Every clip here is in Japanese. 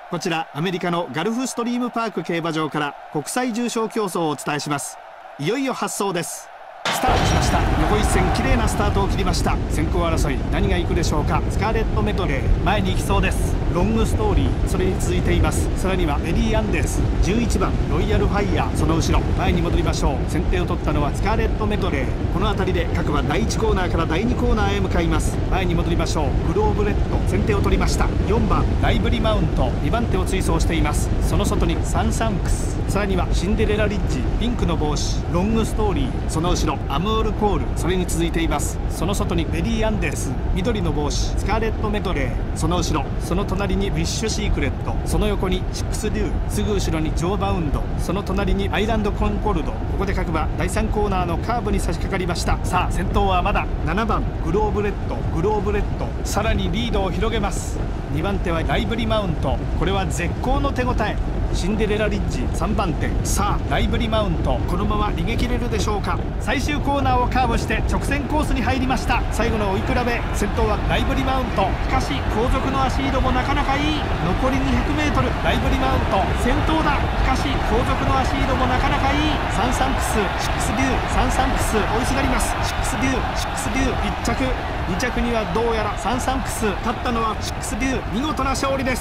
こちらアメリカのガルフストリームパーク競馬場から国際重賞競争をお伝えします。いよいよ発走です。スタートしました。横一線綺麗なスタートを切りました。先行争い何が行くでしょうか。スカーレットメドレー前に行きそうです。ロングストーリーそれに続いています。さらにはエリー・アンデス11番ロイヤルファイヤーその後ろ前に戻りましょう。先手を取ったのはスカーレットメドレー。この辺りで各馬第1コーナーから第2コーナーへ向かいます。前に戻りましょう。グローブレッド先手を取りました。4番ライブリマウント2番手を追走しています。その外にサンサンクスさらにはシンデレラリッジピンクの帽子ロングストーリーその後ろアムールコールそれに続いています。その外にベリー・アンデス緑の帽子スカーレットメドレーその後ろその隣にウィッシュシークレットその横にシックスデューすぐ後ろにジョーバウンドその隣にアイランドコンコルド。ここで各馬第3コーナーのカーブに差し掛かりました。さあ先頭はまだ7番グローブレッドさらにリードを広げます。2番手はライブリマウントこれは絶好の手応え。シンデレラリッジ3番手さあライブリマウントこのまま逃げ切れるでしょうか。最終コーナーをカーブして直線コースに入りました。最後の追い比べ先頭はライブリマウントしかし後続の足色もなかなかいい。残り 200m ライブリマウント先頭だ。しかし後続の足色もなかなかいい。サンサンクスシックスデューサンサンクス追いすがります。シックスデュー1着2着にはどうやらサンサンクス勝ったのはシックスデュー見事な勝利です。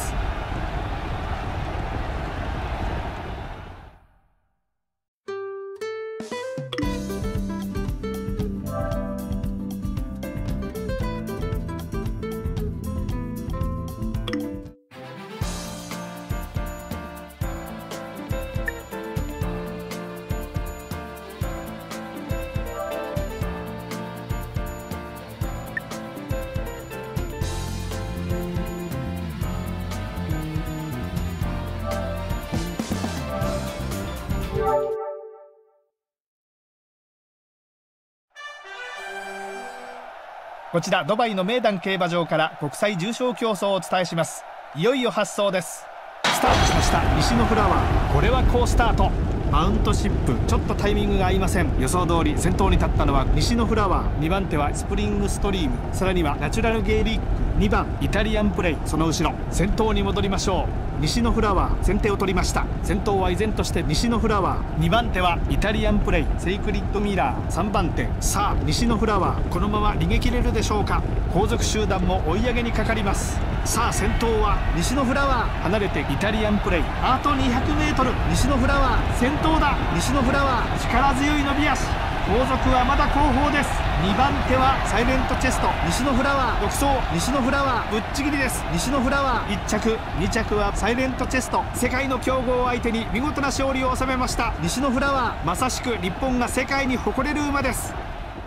こちらドバイの名壇競馬場から国際重賞競争をお伝えします。いよいよ発走です。スタートしました。西のフラワーこれは好スタート。マウントシップちょっとタイミングが合いません。予想通り先頭に立ったのは西のフラワー2番手はスプリングストリームさらにはナチュラルゲイリック2番イタリアンプレイその後ろ先頭に戻りましょう。西のフラワー先手を取りました。先頭は依然として西のフラワー2番手はイタリアンプレイセイクリッドミラー3番手さあ西のフラワーこのまま逃げ切れるでしょうか。後続集団も追い上げにかかります。さあ先頭は西のフラワー離れてイタリアンプレイあと 200m 西のフラワー先頭だ。西のフラワー力強い伸び足後続はまだ後方です。2番手はサイレントチェスト西のフラワー独走西のフラワーぶっちぎりです。西のフラワー1着2着はサイレントチェスト世界の強豪を相手に見事な勝利を収めました。西のフラワーまさしく日本が世界に誇れる馬です。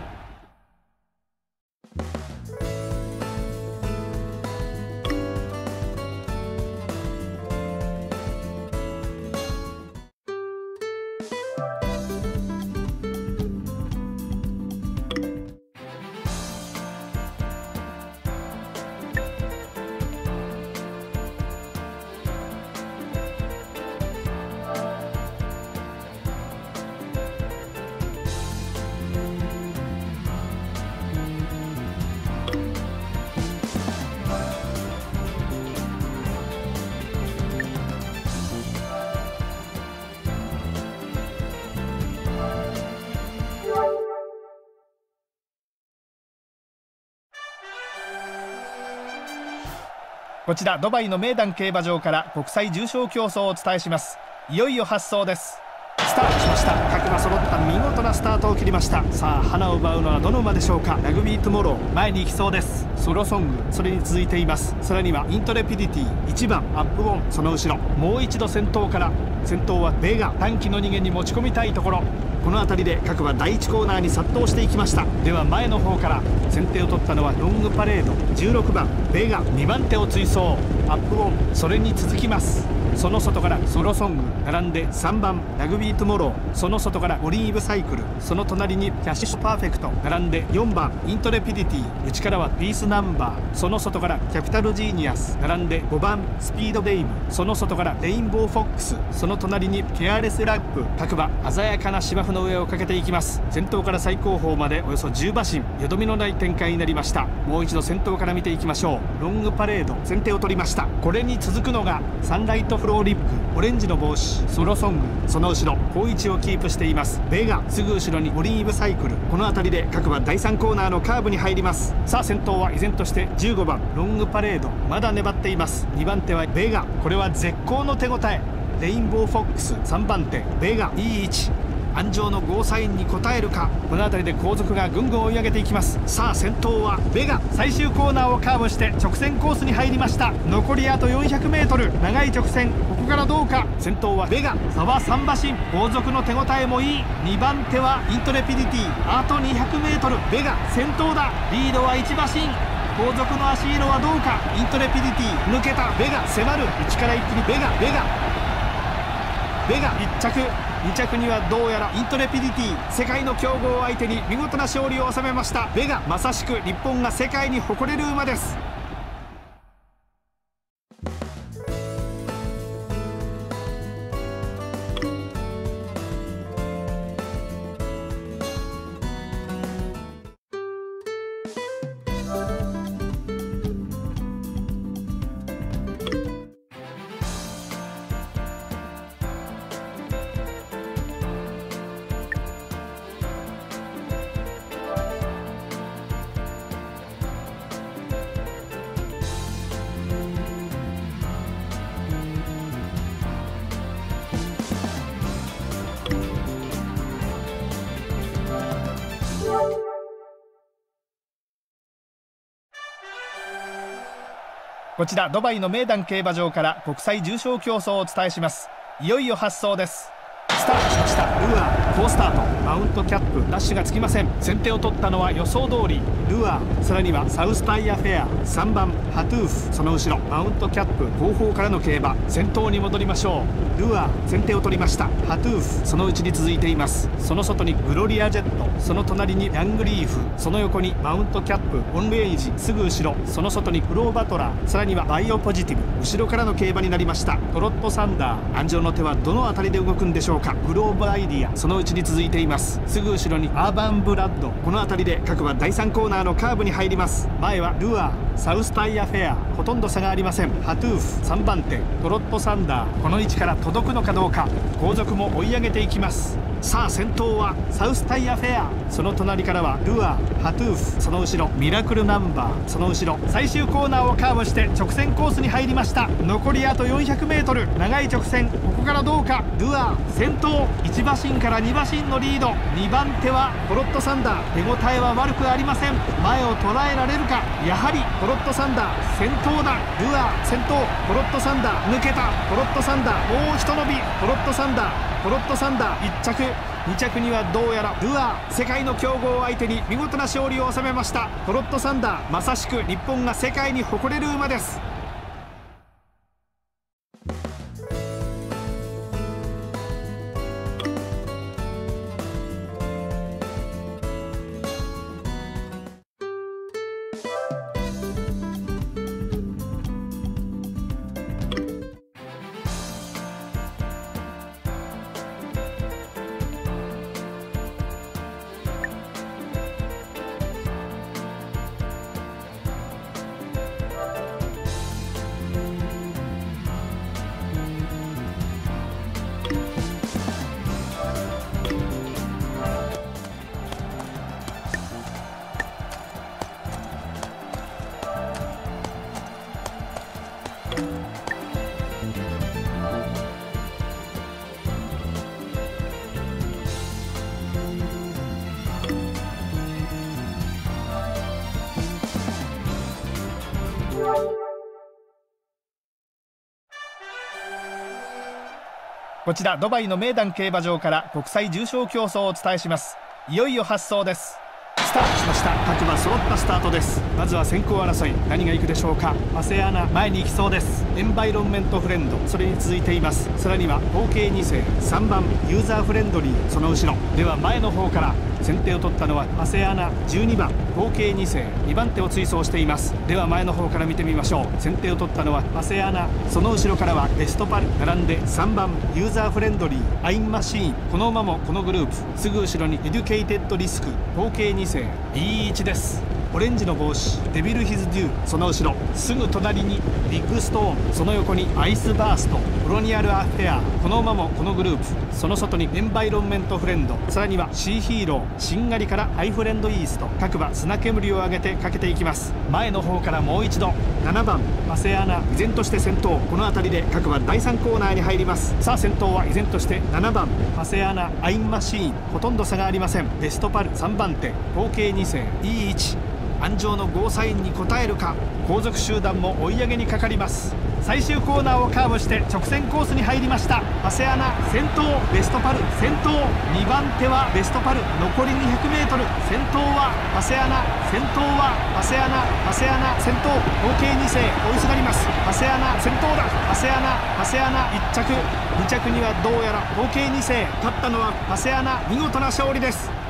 こちらドバイの名壇競馬場から国際重賞競争をお伝えします。いよいよ発走です。スタートしました。各馬揃った見事なスタートを切りました。さあ花を奪うのはどの馬でしょうか。ラグビートゥモロー前に行きそうです。ソロソングそれに続いています。さらにはイントレピディティ1番アップオンその後ろもう一度先頭から先頭はベガ短期の逃げに持ち込みたいところ。この辺りで各馬第1コーナーに殺到していきました。では前の方から先手を取ったのはロングパレード16番ベガ2番手を追走アップオンそれに続きます。 その外からソロソング並んで3番ラグビートゥモロー、その外からオリーブサイクル、その隣にキャッシュパーフェクト並んで4番イントレピディティ、内からはピースナンバー、その外からキャピタルジーニアス並んで5番スピードベイム、その外からレインボーフォックス、その隣にケアレスラップ、各馬鮮やかな芝生の上をかけていきます。先頭から最後方までおよそ10馬身、よどみのない展開になりました。もう一度先頭から見ていきましょう。ロングパレード先手を取りました。これに続くのがサンライトフローリップ、オレンジの帽子ソロソング、その後ろ好位置をキープしていますベガ、すぐ後ろにオリーブサイクル、この辺りで各馬第3コーナーのカーブに入ります。さあ先頭は依然として15番ロングパレード、まだ粘っています。2番手はベガ、これは絶好の手応え。レインボーフォックス3番手ベガ、いい位置、安城のゴーサインに応えるか。この辺りで後続がぐんぐん追い上げていきます。さあ先頭はベガ、最終コーナーをカーブして直線コースに入りました。残りあと 400m、 長い直線、ここからどうか。先頭はベガ、差は3馬身、後続の手応えもいい。2番手はイントレピディティ、あと 200m、 ベガ先頭だ、リードは1馬身、後続の足色はどうか。イントレピディティ抜けた、ベガ迫る、内から一気にベガ1着、2着にはどうやらイントレピディティ、世界の強豪を相手に見事な勝利を収めました。ベガ、まさしく日本が世界に誇れる馬です。こちらドバイの名丹競馬場から国際重賞競争をお伝えします。いよいよ発走です。スタートしました。ルアー好スタート、マウントキャップダッシュがつきません。先手を取ったのは予想通りルアー、さらにはサウスタイヤフェア、3番ハトゥーフ、その後ろマウントキャップ、後方からの競馬、先頭に戻りましょう。ルアー先手を取りました。ハトゥーフそのうちに続いています。その外にグロリアジェット、その隣にヤングリーフ、その横にマウントキャップ、オンレイジ、すぐ後ろその外にクローバトラー、さらにはバイオポジティブ、後ろからの競馬になりました。トロットサンダー、安城の手はどの辺りで動くんでしょうか。グローバアイディアそのうちに続いています。すぐ後ろにアーバンブラッド、この辺りで各馬第3コーナーのカーブに入ります。前はルアー、サウスタイヤフェア、ほとんど差がありません。ハトゥーフ3番手、トロットサンダー、この位置から届くのかどうか。後続も追い上げていきます。さあ先頭はサウスタイヤフェア、その隣からはルアー、ハトゥーフ、その後ろミラクルナンバー、その後ろ最終コーナーをカーブして直線コースに入りました。残りあと 400m、 長い直線、ここからどうか。ルアー先頭、1馬身から2馬身のリード。2番手はトロットサンダー、手応えは悪くありません。前を捉えられるか。やはりトロットサンダー先頭だ。ルアー先頭、トロットサンダー抜けた。トロットサンダーもうひと伸び。トロットサンダー、トロットサンダー1着、2着にはどうやらルアー、世界の強豪を相手に見事な勝利を収めました。トロットサンダー、まさしく日本が世界に誇れる馬です。こちらドバイの名丹競馬場から国際重賞競争をお伝えします。いよいよ発走です。ススタートしました。各馬揃ったスタートです。まずは先行争い、何が行くでしょうか。アセアナ前に行きそうです。エンバイロンメントフレンド、それに続いています。さらには合計2世、3番ユーザーフレンドリー、その後ろでは前の方から先手を取ったのはアセアナ12番、合計2世、2番手を追走しています。では前の方から見てみましょう。先手を取ったのはアセアナ、その後ろからはベストパル、並んで3番ユーザーフレンドリー、アインマシーン、この馬もこのグループ、すぐ後ろにエデュケイテッドリスク、合計2世、B1です。オレンジの帽子デビルヒズデュー、その後ろすぐ隣にビッグストーン、その横にアイスバースト、コロニアルアフェア、この馬もこのグループ、その外にエンバイロンメントフレンド、さらにはシーヒーロー、しんがりからハイフレンドイースト、各馬砂煙を上げてかけていきます。前の方からもう一度7番アセアナ、依然として先頭、この辺りで各馬第3コーナーに入ります。さあ先頭は依然として7番アセアナ、アインマシーン、ほとんど差がありません。ベストパル3番手、合計2世 E1、安城のゴーサインに応えるか。後続集団も追い上げにかかります。最終コーナーをカーブして直線コースに入りました。アセアナ先頭、ベストパル先頭、2番手はベストパル、残り 200m、 先頭はアセアナ、先頭はアセアナ、アセアナ先頭、合計2世追いすがります。アセアナ先頭だ。アセアナ、アセアナ1着、2着にはどうやら合計2世、勝ったのはアセアナ、見事な勝利です。